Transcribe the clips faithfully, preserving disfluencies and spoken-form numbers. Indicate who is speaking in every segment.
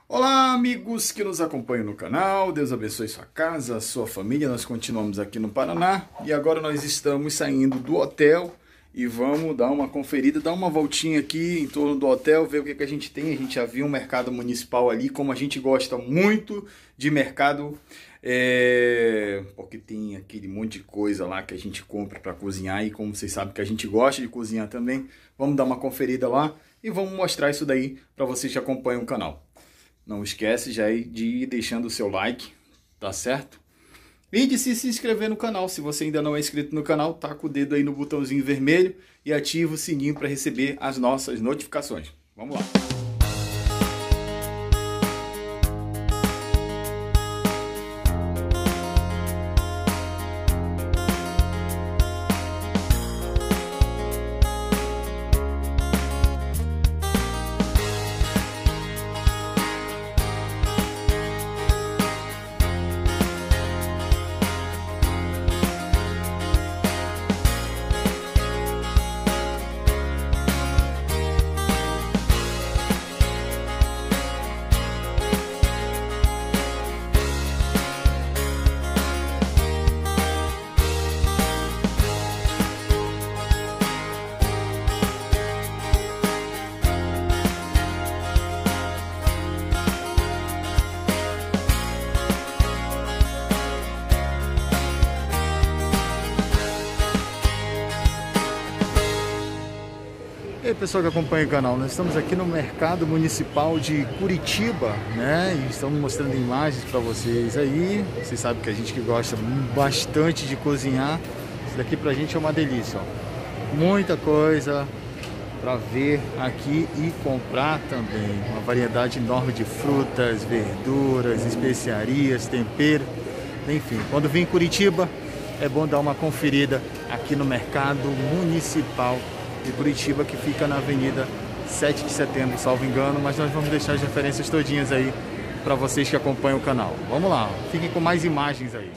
Speaker 1: Olá, amigos que nos acompanham no canal, Deus abençoe sua casa, sua família. Nós continuamos aqui no Paraná e agora nós estamos saindo do hotel e vamos dar uma conferida, dar uma voltinha aqui em torno do hotel, ver o que, que a gente tem. A gente já viu um mercado municipal ali, como a gente gosta muito de mercado, é... porque tem aquele monte de coisa lá que a gente compra para cozinhar e como vocês sabem que a gente gosta de cozinhar também, vamos dar uma conferida lá e vamos mostrar isso daí para vocês que acompanham o canal. Não esquece já de ir deixando o seu like, tá certo? E de se, se inscrever no canal. Se você ainda não é inscrito no canal, taca o dedo aí no botãozinho vermelho e ativa o sininho para receber as nossas notificações. Vamos lá! E aí, pessoal que acompanha o canal, nós estamos aqui no Mercado Municipal de Curitiba, né? E estamos mostrando imagens para vocês aí. Vocês sabem que a gente que gosta bastante de cozinhar, isso daqui pra gente é uma delícia, ó. Muita coisa para ver aqui e comprar também. Uma variedade enorme de frutas, verduras, especiarias, tempero, enfim. Quando vem em Curitiba, é bom dar uma conferida aqui no Mercado Municipal de Curitiba, que fica na Avenida sete de setembro, salvo engano, mas nós vamos deixar as referências todinhas aí para vocês que acompanham o canal. Vamos lá, fiquem com mais imagens aí.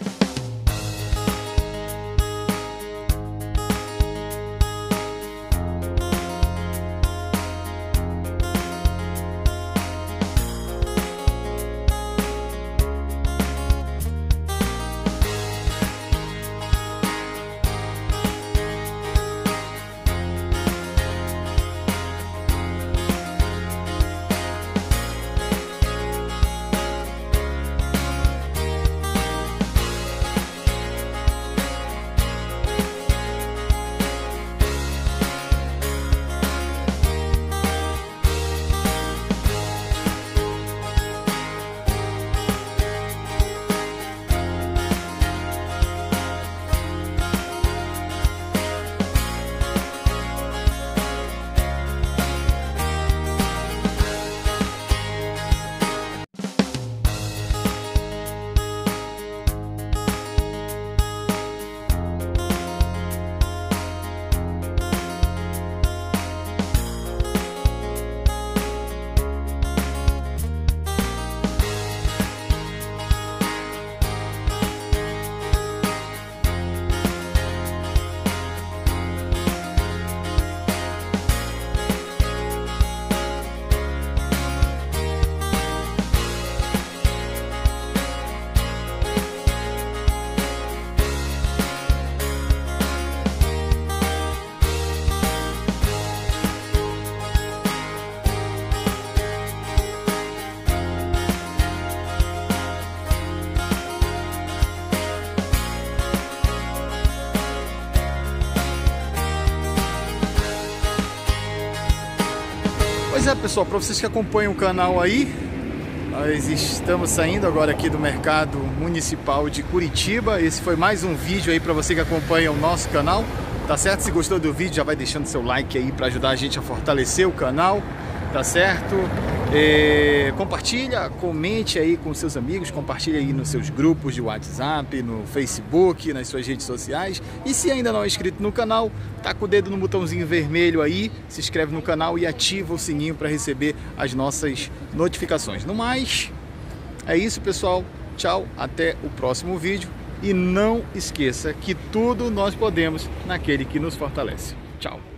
Speaker 1: Pois é, pessoal, para vocês que acompanham o canal aí, nós estamos saindo agora aqui do Mercado Municipal de Curitiba. Esse foi mais um vídeo aí para você que acompanha o nosso canal, tá certo? Se gostou do vídeo, já vai deixando seu like aí para ajudar a gente a fortalecer o canal, tá certo? É, compartilha, comente aí com seus amigos, compartilha aí nos seus grupos de WhatsApp, no Facebook, nas suas redes sociais. E se ainda não é inscrito no canal, taca o dedo no botãozinho vermelho aí, se inscreve no canal e ativa o sininho para receber as nossas notificações. No mais, é isso, pessoal. Tchau, até o próximo vídeo. E não esqueça que tudo nós podemos naquele que nos fortalece. Tchau.